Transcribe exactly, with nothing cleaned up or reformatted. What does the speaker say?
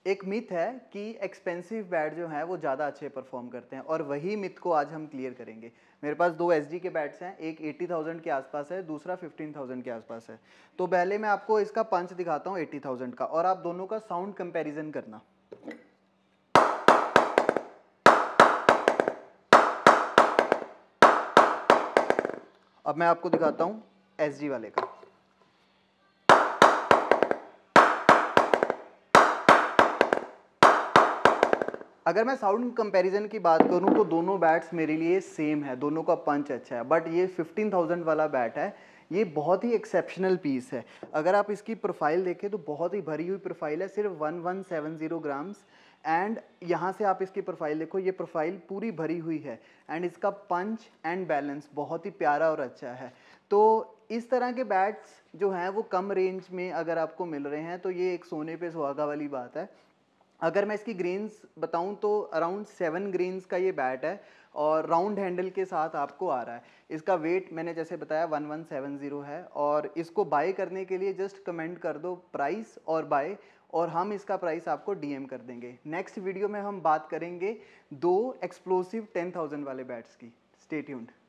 एक मिथ है कि एक्सपेंसिव बैट जो हैं वो ज़्यादा अच्छे परफॉर्म करते हैं, और वही मिथ को आज हम क्लियर करेंगे। मेरे पास दो एस डी के बैट्स हैं, एक अस्सी हज़ार के आसपास है, दूसरा पंद्रह हज़ार के आसपास है। तो पहले मैं आपको इसका पंच दिखाता हूँ अस्सी हज़ार का, और आप दोनों का साउंड कंपैरिजन करना। अब मैं आपको दिखाता हूँ एस डी वाले का। अगर मैं साउंड कंपैरिजन की बात करूं तो दोनों बैट्स मेरे लिए सेम है, दोनों का पंच अच्छा है, बट ये पंद्रह हज़ार वाला बैट है, ये बहुत ही एक्सेप्शनल पीस है। अगर आप इसकी प्रोफाइल देखें तो बहुत ही भरी हुई प्रोफाइल है, सिर्फ one one seven zero grams. And यहाँ से आप इसकी प्रोफाइल देखो, ये प्रोफाइल पूरी भरी हुई है, एंड इसका पंच एंड बैलेंस बहुत ही प्यारा और अच्छा है। तो इस तरह के बैट्स जो हैं वो कम रेंज में अगर आपको मिल रहे हैं तो ये एक सोने पे सुहागा वाली बात है। अगर मैं इसकी ग्रेन्स बताऊं तो अराउंड सेवन ग्रेन्स का ये बैट है, और राउंड हैंडल के साथ आपको आ रहा है। इसका वेट मैंने जैसे बताया वन वन सेवन ज़ीरो है, और इसको बाय करने के लिए जस्ट कमेंट कर दो प्राइस और बाय, और हम इसका प्राइस आपको डीएम कर देंगे। नेक्स्ट वीडियो में हम बात करेंगे दो एक्सप्लोसिव टेन थाउजेंड वाले बैट्स की। Stay tuned.